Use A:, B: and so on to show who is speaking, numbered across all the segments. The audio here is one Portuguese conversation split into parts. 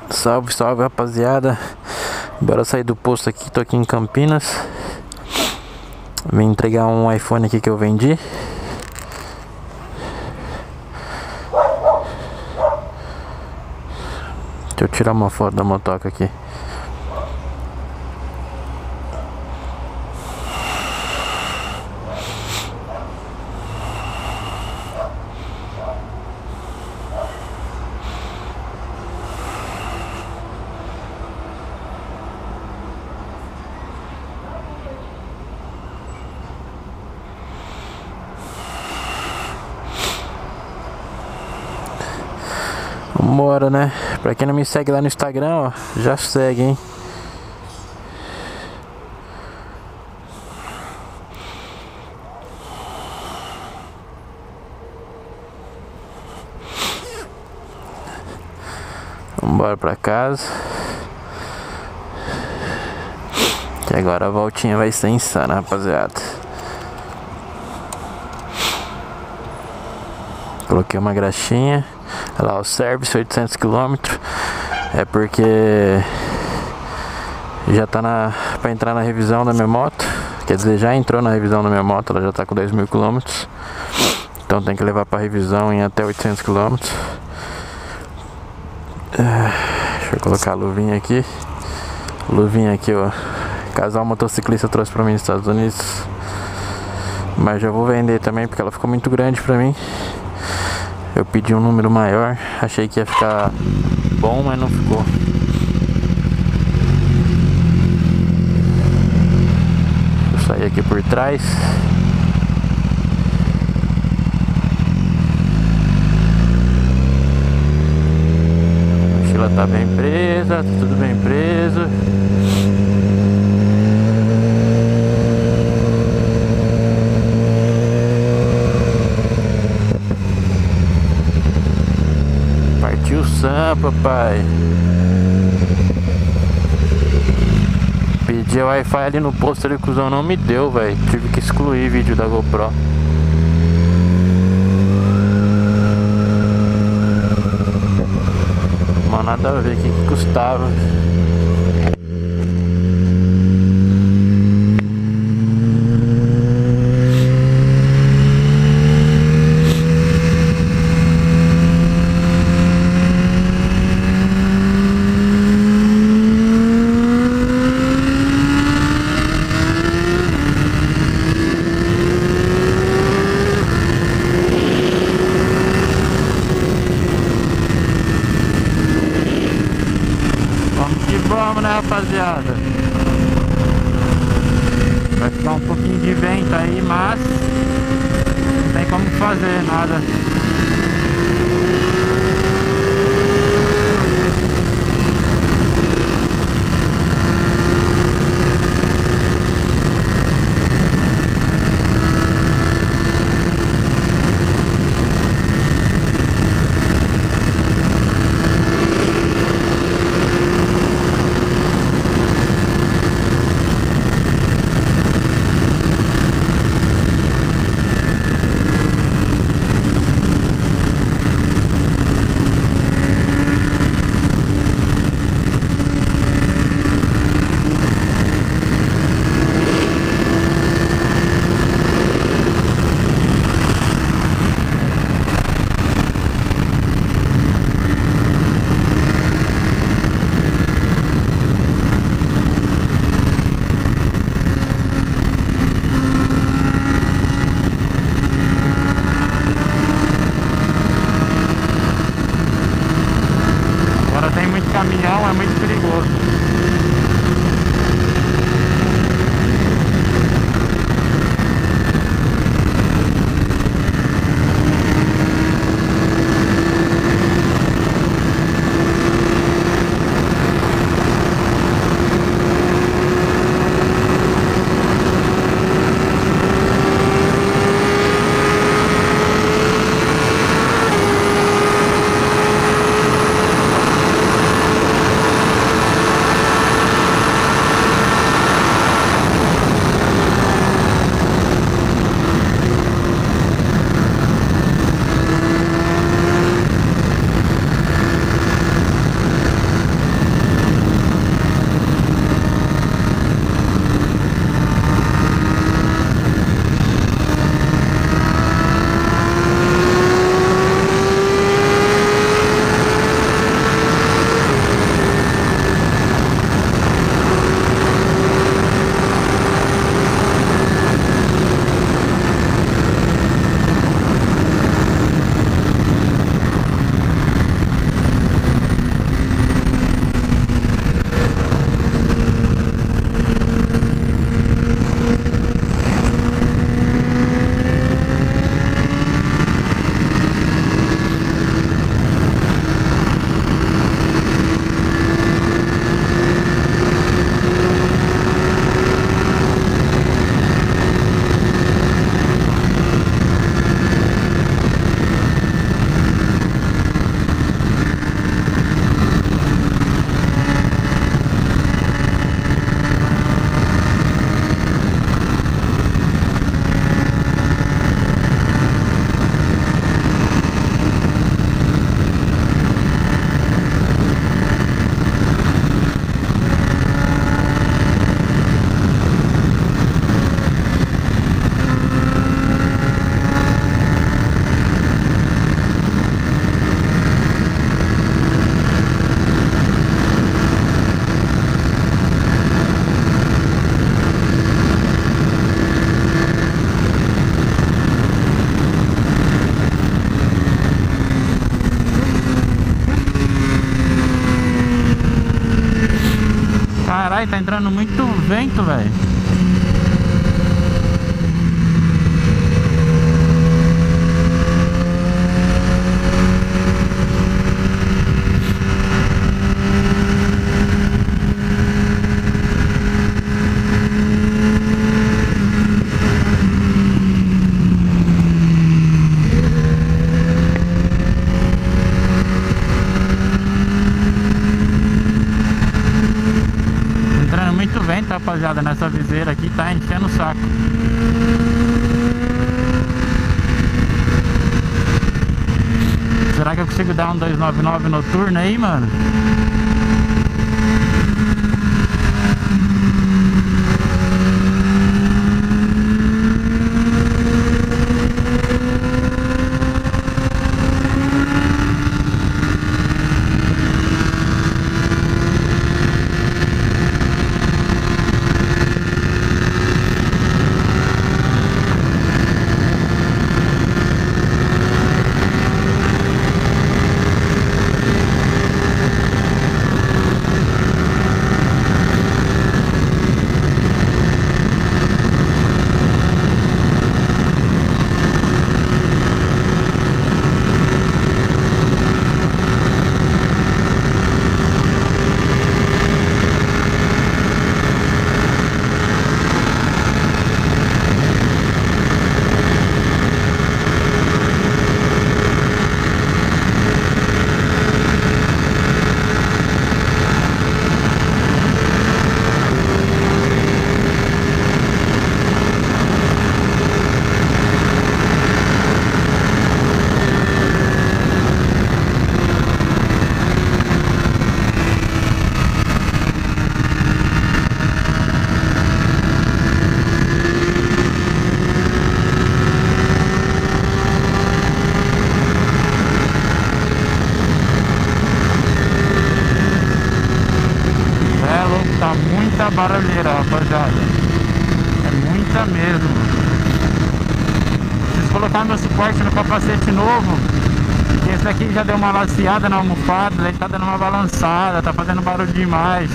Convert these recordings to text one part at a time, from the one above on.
A: Salve, salve, rapaziada. Bora sair do posto aqui, tô aqui em Campinas. Vim entregar um iPhone aqui que eu vendi. Deixa eu tirar uma foto da motoca aqui. Vambora, né? Pra quem não me segue lá no Instagram, ó, já segue, hein? Vambora pra casa. Que agora a voltinha vai ser insana, rapaziada. Coloquei uma graxinha. Olha lá, o service 800 km. É porque já tá pra entrar na revisão da minha moto. Quer dizer, já entrou na revisão da minha moto. Ela já tá com 10.000 km. Então tem que levar pra revisão em até 800 km. Deixa eu colocar a luvinha aqui. Luvinha aqui, ó. Casal motociclista trouxe pra mim nos Estados Unidos. Mas já vou vender também porque ela ficou muito grande pra mim. Eu pedi um número maior, achei que ia ficar bom, mas não ficou. Vou sair aqui por trás. A mochila tá bem presa, tá tudo bem preso. Partiu o Sampa, papai. Pedi Wi-Fi ali no posto, ele cuzão não me deu, velho. Tive que excluir vídeo da GoPro. Mas nada a ver, o que custava. Vamos, né, rapaziada? Vai ficar um pouquinho de vento aí, mas não tem como fazer nada. tá entrando muito vento, velho. Muito vento, rapaziada, nessa viseira aqui, tá enchendo o saco. Será que eu consigo dar um 299 noturno aí, mano? Tá muita barulheira, rapaziada. É muita mesmo. Preciso colocar meu suporte no capacete novo, porque esse daqui já deu uma laceada na almofada, ele tá dando uma balançada, tá fazendo barulho demais.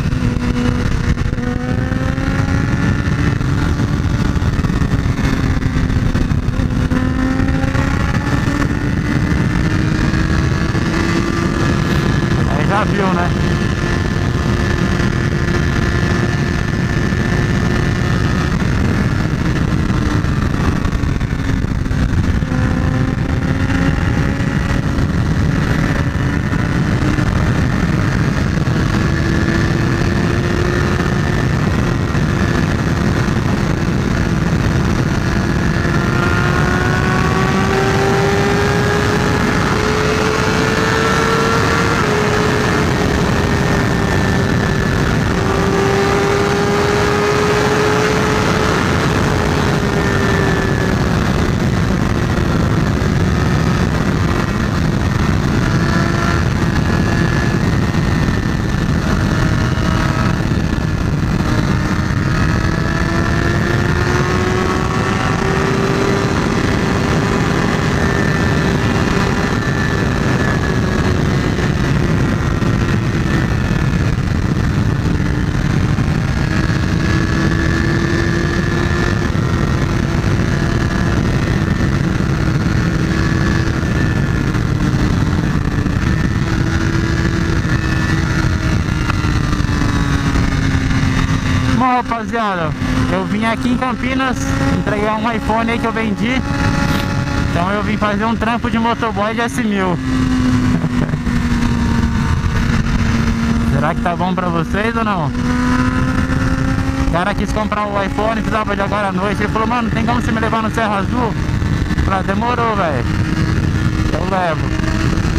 A: Aí já viu, né? Bom, rapaziada, eu vim aqui em Campinas entregar um iPhone aí que eu vendi. Então eu vim fazer um trampo de motoboy de S1000. Será que tá bom pra vocês ou não? O cara quis comprar o iPhone, precisava de agora à noite. Ele falou, mano, tem como você me levar no Serra Azul? Eu falei, demorou, velho. Eu levo.